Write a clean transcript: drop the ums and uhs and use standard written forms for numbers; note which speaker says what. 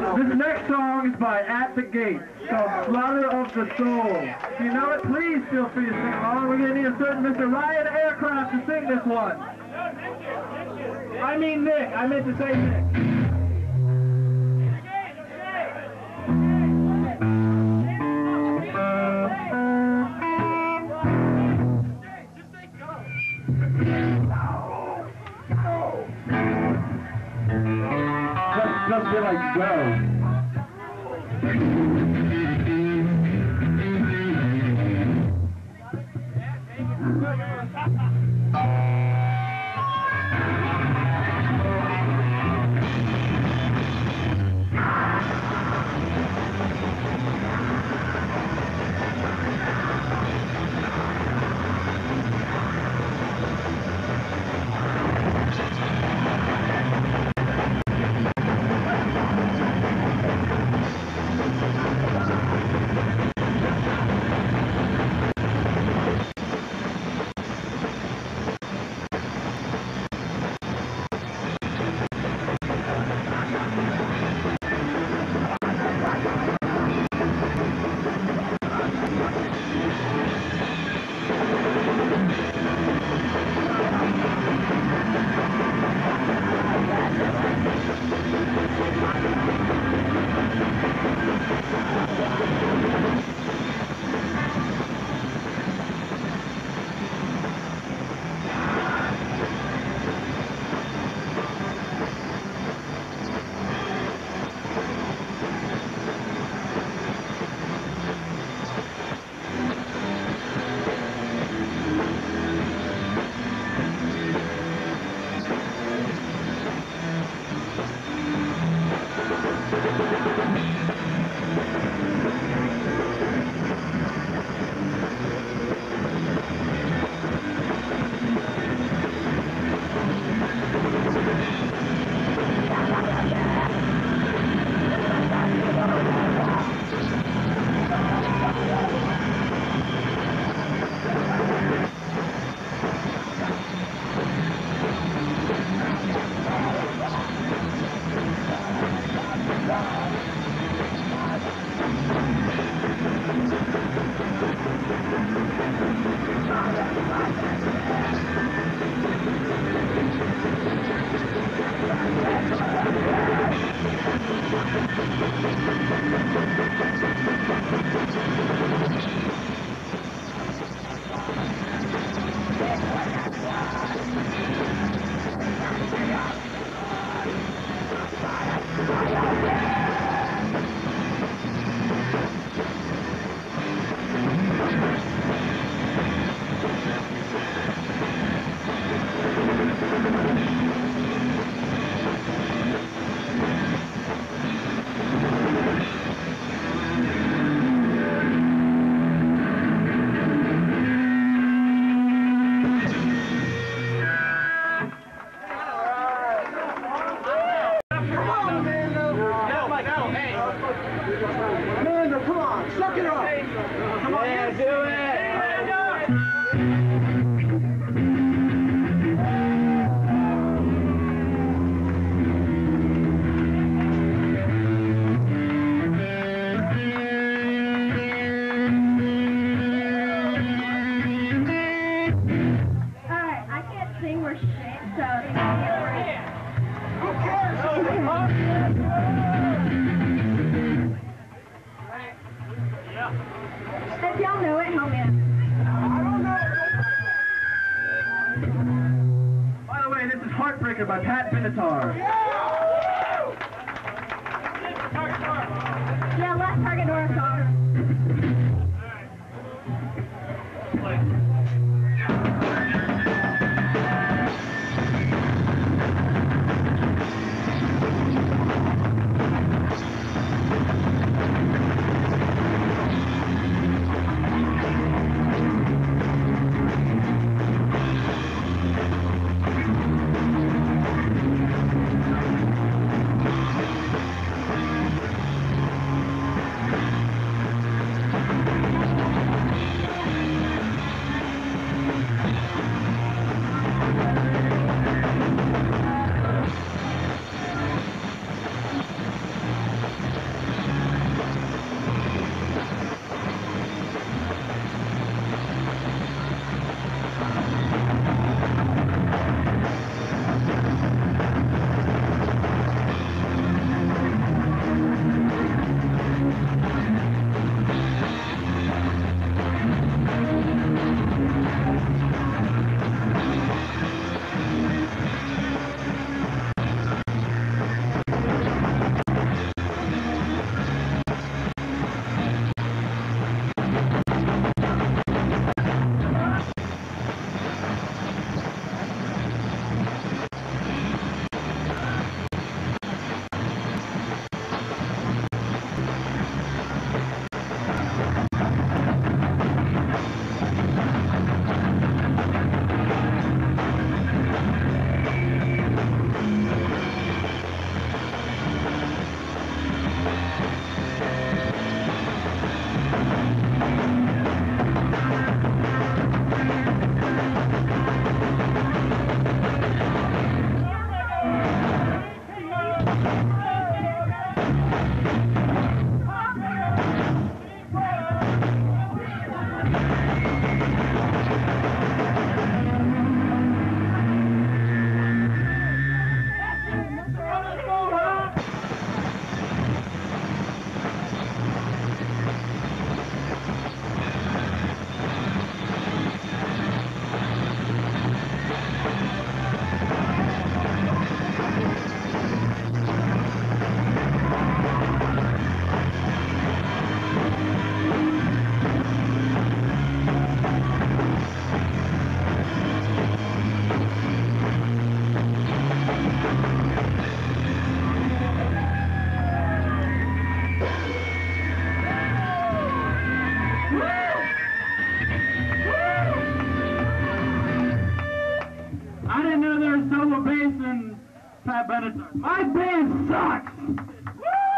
Speaker 1: This next song is by At the Gates, called Slaughter of the Soul. If you know it, please feel free to sing along. We're going to need a certain Mr. Ryan Aircraft to sing this one. I mean Nick. I meant to say Nick. Just be like, go. Amanda, come on, suck it up. Come on, yeah, do it.
Speaker 2: Alright, I can't sing worth shit, so who cares? If y'all know it, help me.
Speaker 1: I don't know. By the way, this is Heartbreaker by Pat Benatar.
Speaker 2: Yeah, last Target Dora song.
Speaker 1: Pat Bennett. My band sucks! Woo!